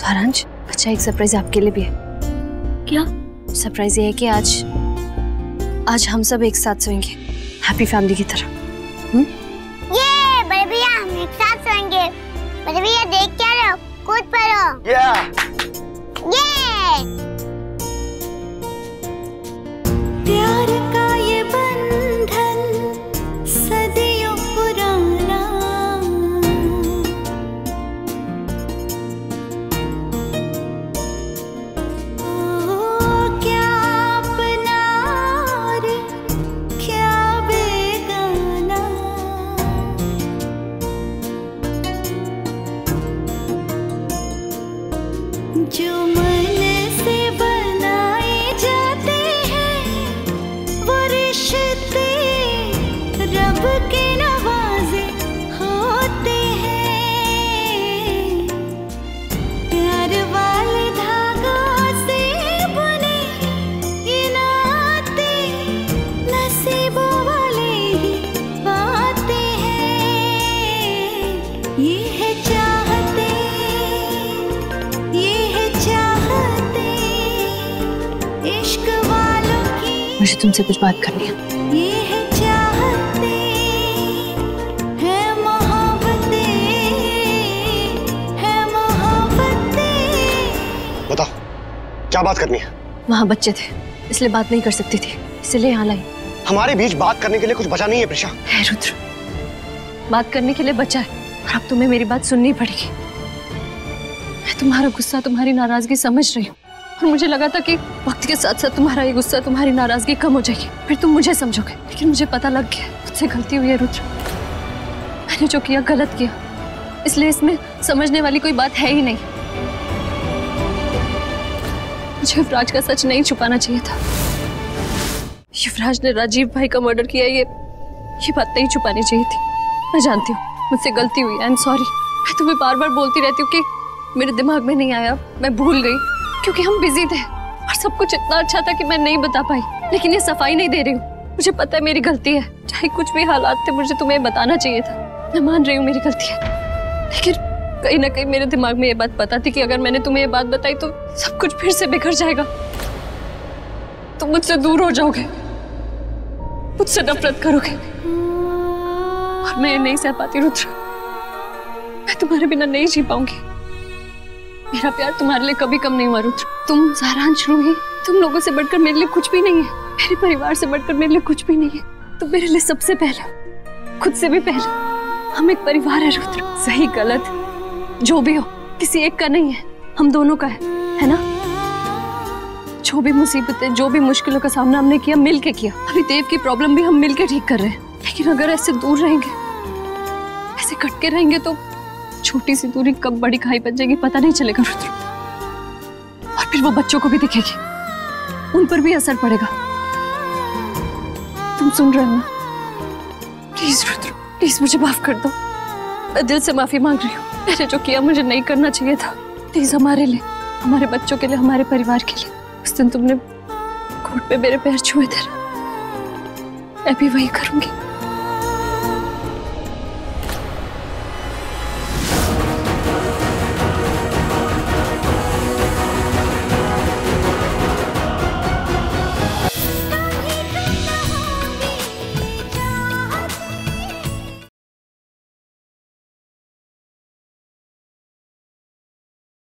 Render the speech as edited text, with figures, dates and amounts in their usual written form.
सारांश, अच्छा एक सरप्राइज आपके लिए भी है। क्या सरप्राइज ये है कि आज हम सब एक साथ सोएंगे, हैप्पी फैमिली की तरह। ये बड़े भैया हम एक साथ सोएंगे। बड़े भैया देख क्या रहे हो, कूद पड़ो। ये प्यार का ये बंधन सदियों पुराना, क्या अपना और क्या बेगाना, जो मन से बनाए जाते हैं वो रिश्ते रब के नवाजे होते हैं। प्यार वाले धागों से बुने ये नाते नसीबों वाले ही पाते हैं। ये है चाहते, ये है चाहते इश्क वालों की, मुझे तुमसे कुछ बात करनी है। ये है चाहते है मोहब्बतें, है मोहब्बतें। बताओ क्या बात करनी है? वहाँ बच्चे थे इसलिए बात नहीं कर सकती थी, इसलिए यहाँ लाई। हमारे बीच बात करने के लिए कुछ बचा नहीं है प्रिशा। है रुद्र, बात करने के लिए बचा है और अब तुम्हें मेरी बात सुननी पड़ेगी। मैं तुम्हारा गुस्सा, तुम्हारी नाराजगी समझ रही हूँ और मुझे लगा था कि वक्त के साथ साथ तुम्हारा ये गुस्सा, तुम्हारी नाराजगी कम हो जाएगी, फिर तुम मुझे समझोगे। लेकिन मुझे पता लग गया मुझसे गलती हुई है रुद्र, मैंने जो किया गलत किया, इसलिए इसमें समझने वाली कोई बात है ही नहीं। मुझे युवराज का सच नहीं छुपाना चाहिए था। युवराज ने राजीव भाई का मर्डर किया, ये बात नहीं छुपानी चाहिए थी। मैं जानती हूँ मुझसे गलती हुई, आई एम सॉरी। मैं तुम्हें बार बार बोलती रहती हूँ कि मेरे दिमाग में नहीं आया, मैं भूल गई क्योंकि हम बिजी थे और सब कुछ इतना अच्छा था कि मैं नहीं बता पाई। लेकिन ये सफाई नहीं दे रही हूँ, मुझे पता है मेरी गलती है, चाहे कुछ भी हालात थे मुझे तुम्हें बताना चाहिए था। मैं मान रही हूँ मेरी गलती है, लेकिन कहीं ना कहीं मेरे दिमाग में ये बात पता थी कि अगर मैंने तुम्हें ये बात बताई तो सब कुछ फिर से बिखर जाएगा, तुम मुझसे दूर हो जाओगे, मुझसे नफरत करोगे और मैं ये नहीं सह पाती रुद्र। मैं तुम्हारे बिना नहीं जी पाऊंगी। मेरा प्यार तुम्हारे लिए कभी कम नहीं हुआ रुद्र। तुम सारांश, रूही, तुम लोगों से बढ़कर मेरे लिए कुछ भी नहीं है, मेरे परिवार से बढ़कर मेरे लिए कुछ भी नहीं है। तुम मेरे लिए सबसे पहले, खुद से भी पहले। हम एक परिवार है रुद्र, सही गलत जो भी हो किसी एक का नहीं है, हम दोनों का है ना? जो भी मुसीबतें, जो भी मुश्किलों का सामना हमने किया मिल के किया। अभी देव की प्रॉब्लम भी हम मिल के ठीक कर रहे हैं। लेकिन अगर ऐसे दूर रहेंगे, ऐसे कट के रहेंगे तो छोटी सी दूरी कब बड़ी खाई बन जाएगी पता नहीं चलेगा रुद्र। और फिर वो बच्चों को भी दिखेगी, उन पर भी असर पड़ेगा। तुम सुन रहे हो ना? प्लीज रुद्र, प्लीज मुझे माफ कर दो। मैं दिल से माफी मांग रही हूँ। मैंने जो किया मुझे नहीं करना चाहिए था। प्लीज हमारे लिए, हमारे बच्चों के लिए, हमारे परिवार के लिए। उस दिन तुमने कोर्ट पे मेरे पैर छुए थे, मैं भी वही करूंगी।